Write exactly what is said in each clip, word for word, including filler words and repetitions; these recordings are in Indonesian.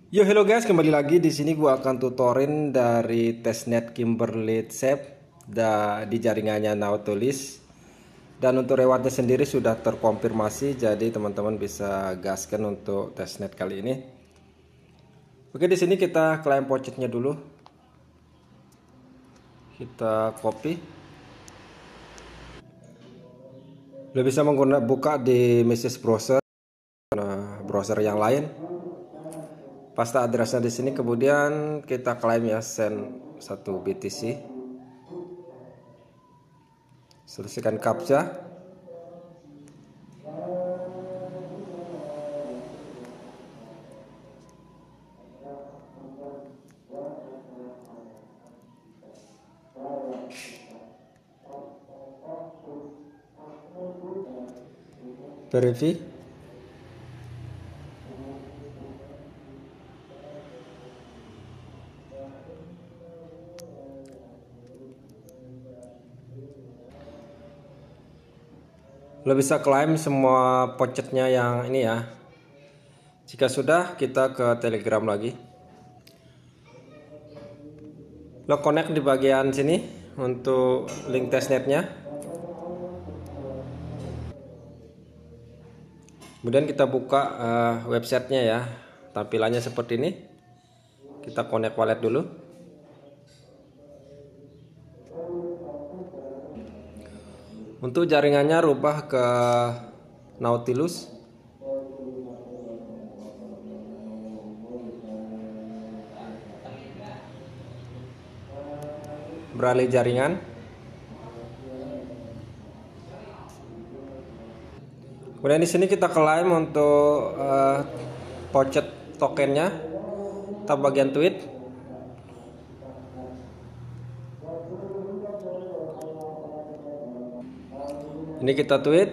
Yo, hello guys, kembali lagi di sini gua akan tutorin dari testnet Kimberlite Shape da, di jaringannya Nautilus. Dan untuk rewardnya sendiri sudah terkonfirmasi, jadi teman-teman bisa gaskan untuk testnet kali ini. Oke, di sini kita klaim pocetnya dulu. Kita copy. Lo bisa menggunakan buka di message browser, browser yang lain. Paste addressnya di sini, kemudian kita klaim ya send satu B T C. Selesaikan captcha. Verify. Lo bisa klaim semua pocetnya yang ini ya. Jika sudah, kita ke Telegram lagi. Lo connect di bagian sini untuk link testnetnya. Kemudian kita buka uh, websitenya ya. Tampilannya seperti ini. Kita connect wallet dulu. Untuk jaringannya rubah ke Nautilus. Beralih jaringan. Kemudian di sini kita klaim untuk uh, pocet tokennya. Tab bagian tweet. Ini kita tweet.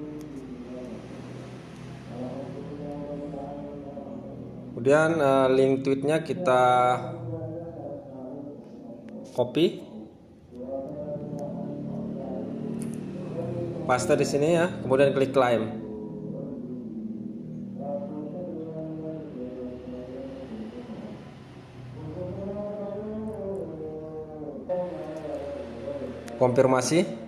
Kemudian uh, link tweetnya kita copy, paste di sini ya. Kemudian klik claim. Konfirmasi.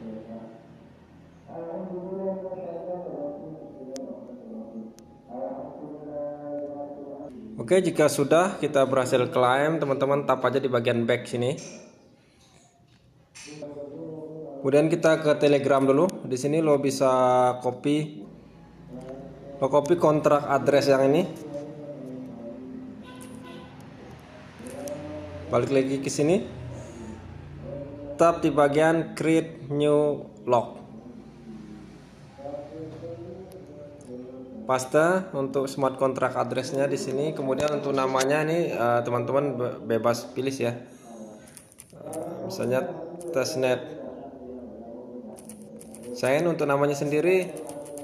Oke, jika sudah kita berhasil klaim, teman-teman tap aja di bagian back sini. Kemudian kita ke Telegram dulu. Di sini lo bisa copy, lo copy kontrak address yang ini. Balik lagi ke sini. Tap di bagian create new log. Paste untuk smart contract addressnya di sini. Kemudian untuk namanya ini teman-teman uh, bebas pilih ya. Uh, misalnya testnet. Saya untuk namanya sendiri.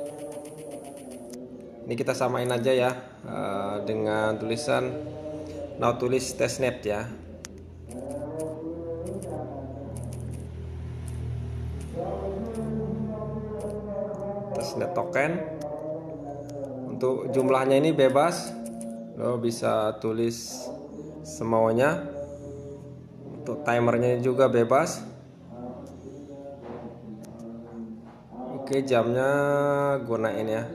Ini kita samain aja ya uh, dengan tulisan Nautilus testnet ya. Testnet token. Untuk jumlahnya ini bebas, lo bisa tulis semaunya. Untuk timernya juga bebas. Oke, jamnya gunain ya.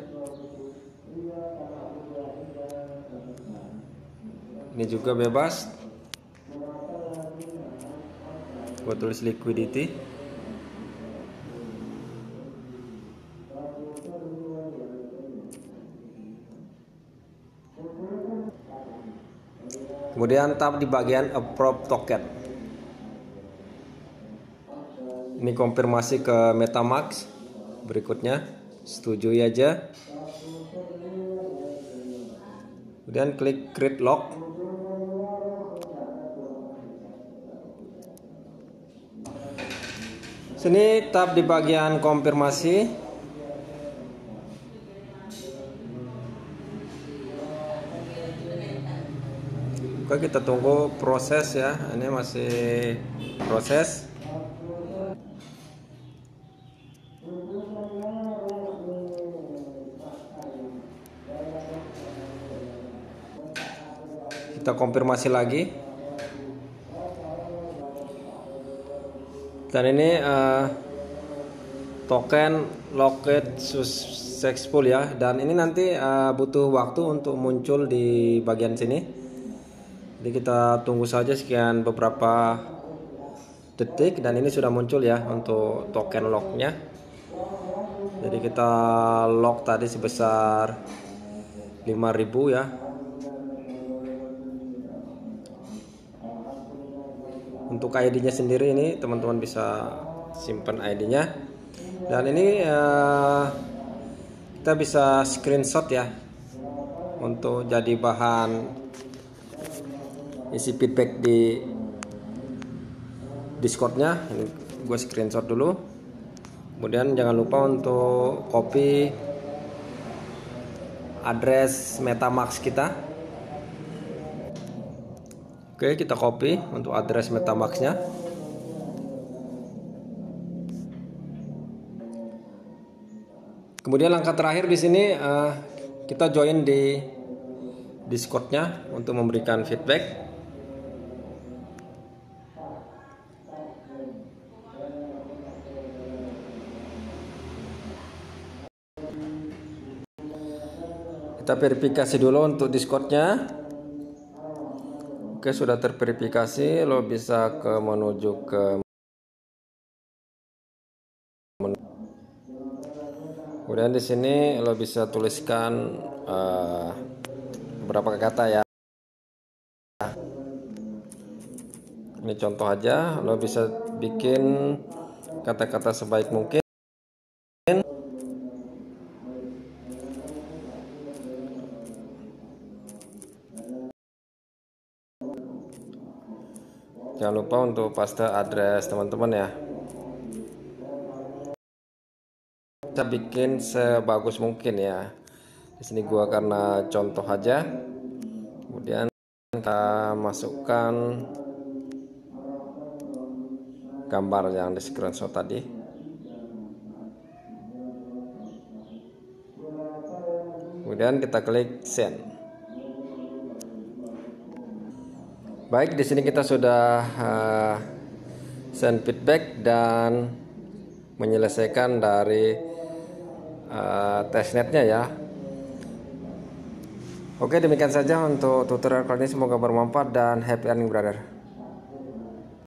Ini juga bebas. Gue tulis liquidity. Kemudian tap di bagian approve token. Ini konfirmasi ke MetaMask. Berikutnya setujui aja. Kemudian klik create log. Sini tap di bagian konfirmasi. Oke, kita tunggu proses ya. Ini masih proses. Kita konfirmasi lagi. Dan ini uh, token locket successful ya, dan ini nanti uh, butuh waktu untuk muncul di bagian sini. Jadi kita tunggu saja sekian beberapa detik, dan ini sudah muncul ya untuk token locknya. Jadi kita lock tadi sebesar lima ribu ya. Untuk I D-nya sendiri ini teman-teman bisa simpan I D-nya. Dan ini uh, kita bisa screenshot ya untuk jadi bahan isi feedback di Discord-nya. Ini gue screenshot dulu. Kemudian jangan lupa untuk copy address MetaMask kita. Oke, kita copy untuk address MetaMask-nya. Kemudian langkah terakhir di sini uh, kita join di Discord-nya untuk memberikan feedback. Kita verifikasi dulu untuk Discord-nya. Oke, sudah terverifikasi. Lo bisa ke menuju ke menu. Kemudian di sini lo bisa tuliskan uh, beberapa kata ya. Ini contoh aja. Lo bisa bikin kata-kata sebaik mungkin. Jangan lupa untuk paste address teman-teman ya. Kita bikin sebagus mungkin ya. Di sini gua karena contoh aja. Kemudian kita masukkan gambar yang di screenshot tadi. Kemudian kita klik send. Baik, di sini kita sudah uh, send feedback dan menyelesaikan dari uh, testnetnya ya. Oke, demikian saja untuk tutorial kali ini, semoga bermanfaat dan happy earning brother.